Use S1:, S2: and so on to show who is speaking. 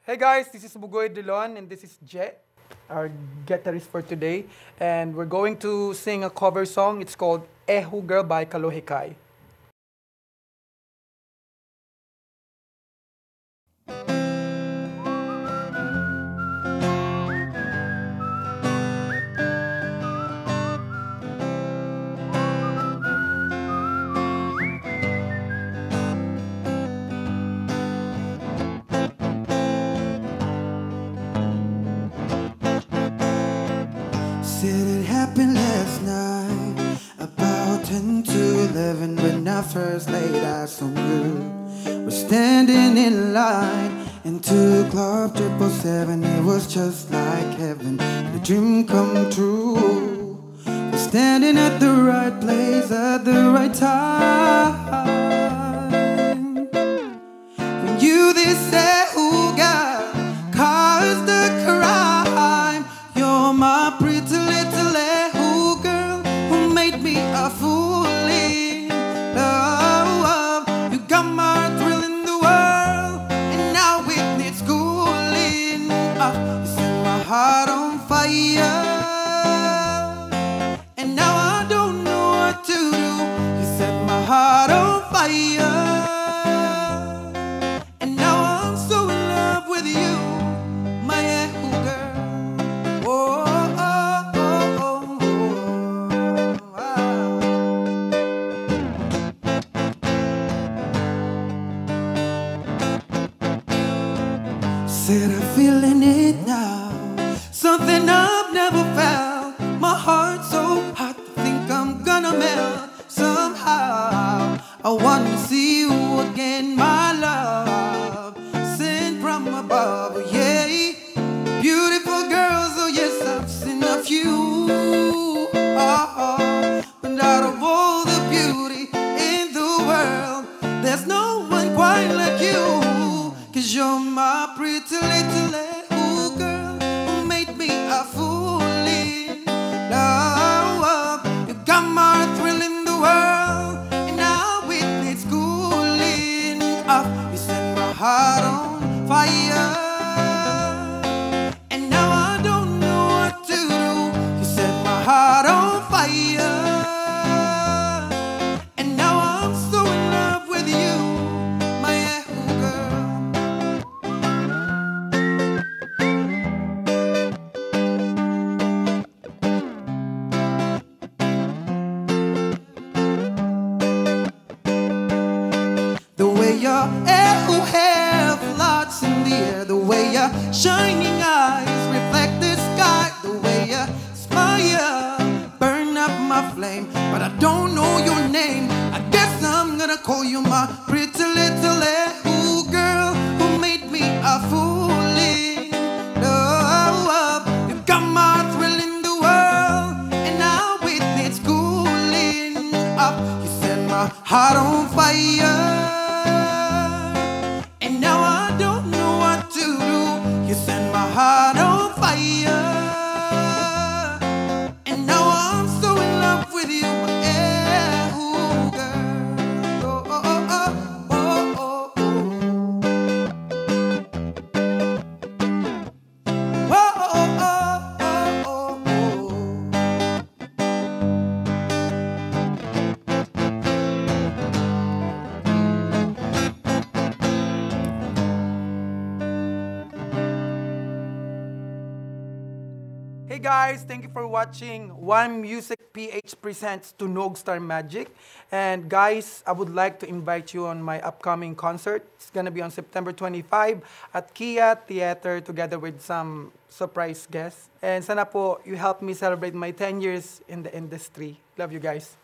S1: Hey guys, this is Bugoy Delon and this is Jet, our guitarist for today. And we're going to sing a cover song. It's called Ehu Girl by Kalohikai.
S2: Said it happened last night, about 10 to 11, when I first laid eyes on you. We're standing in line into Club 777. It was just like heaven, the dream come true. We're standing at the right place at the right time. When you this say who got caused the crime, you're my pretty little who girl who made me a fool in love. You got my thrill in the world, and now it needs cooling off. You set my heart on fire, and now I don't know what to do. You set my heart on fire, and now I'm so in love with you, my Yahoo girl. Oh, oh, oh, oh, oh, ah. Said I'm feeling it now, something I've never felt. My heart's so hot, I think I'm gonna melt somehow. I wanna see you again, my love, sent from above, oh yeah. Beautiful girls, oh yes, I've seen a few. But out of all the beauty in the world, there's no one quite like you. 'Cause you're my pretty little girl who made me a fool in love. You got my thrill in the world, and now it needs cooling off. You set my heart on fire, and now I don't know what to do. You set my heart on fire, and now I'm so in love with you, my Yahoo girl. The way your hair floats in the air, the way your shining eyes reflect the sky, the way your smile burn up my flame. But I don't know your name. I guess I'm gonna call you my pretty little girl who made me a fool in love. You got my thrill in the world, and now it needs cooling up. You set my heart on fire, and now I don't know what to do. You set my heart on fire, and now I'm so in love with you, my Yahoo girl. Oh, oh, oh, oh, oh, oh, oh. Oh, oh, oh, oh, oh, oh.
S1: Hey guys, thank you for watching One Music PH presents Tunog Star Magic. And guys, I would like to invite you on my upcoming concert. It's gonna be on September 25 at Kia Theater together with some surprise guests. And sana po, you help me celebrate my 10 years in the industry. Love you guys.